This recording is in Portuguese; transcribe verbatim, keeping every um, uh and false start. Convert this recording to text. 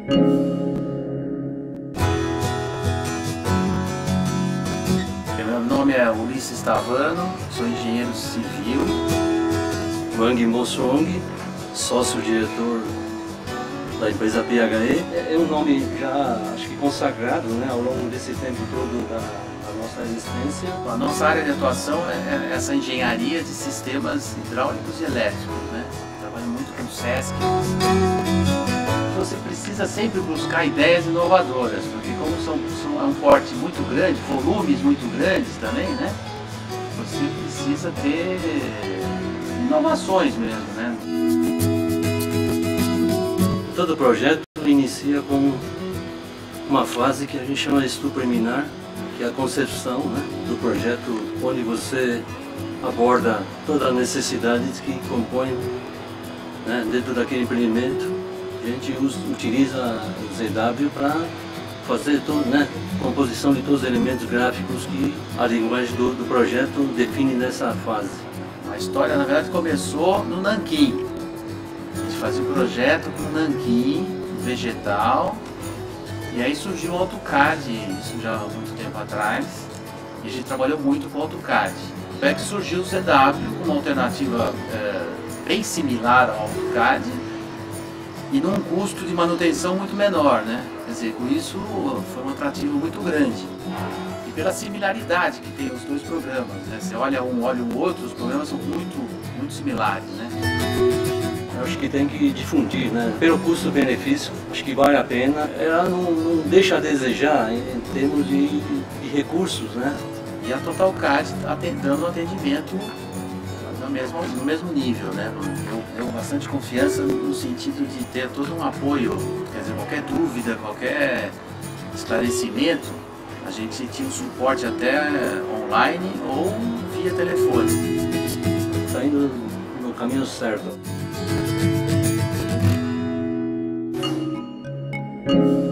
Meu nome é Ulisses Tavano, sou engenheiro civil. Wang Mo-song, sócio-diretor da empresa P H E. É um nome já, acho que consagrado, né, ao longo desse tempo todo da, da nossa existência. A nossa área de atuação é essa engenharia de sistemas hidráulicos e elétricos, né? Trabalho muito com o SESC. Você precisa sempre buscar ideias inovadoras, porque como são, são, é um porte muito grande, volumes muito grandes também, né? Você precisa ter inovações mesmo, né? Todo projeto inicia com uma fase que a gente chama de estudo preliminar, que é a concepção, né, do projeto, onde você aborda todas as necessidades que compõem, né, dentro daquele empreendimento. A gente usa, utiliza o Z W para fazer todo, né, composição de todos os elementos gráficos que a linguagem do, do projeto define nessa fase. A história, na verdade, começou no nanquim. A gente fazia um projeto com nanquim, vegetal, e aí surgiu o AutoCAD, isso já há muito tempo atrás, e a gente trabalhou muito com o AutoCAD. Até que surgiu o Z W, uma alternativa é, bem similar ao AutoCAD, e num custo de manutenção muito menor, né? Quer dizer, com isso foi um atrativo muito grande. E pela similaridade que tem os dois programas, né? Você olha um, olha o outro, os programas são muito, muito similares, né? Eu acho que tem que difundir, né? Pelo custo-benefício, acho que vale a pena. Ela não, não deixa a desejar em, em termos de, de recursos, né? E a TotalCAD está dando um atendimento no mesmo, no mesmo nível, né? Eu tenho bastante confiança no sentido de ter todo um apoio, quer dizer, qualquer dúvida, qualquer esclarecimento, a gente tinha um suporte até online ou via telefone. Está indo no caminho certo.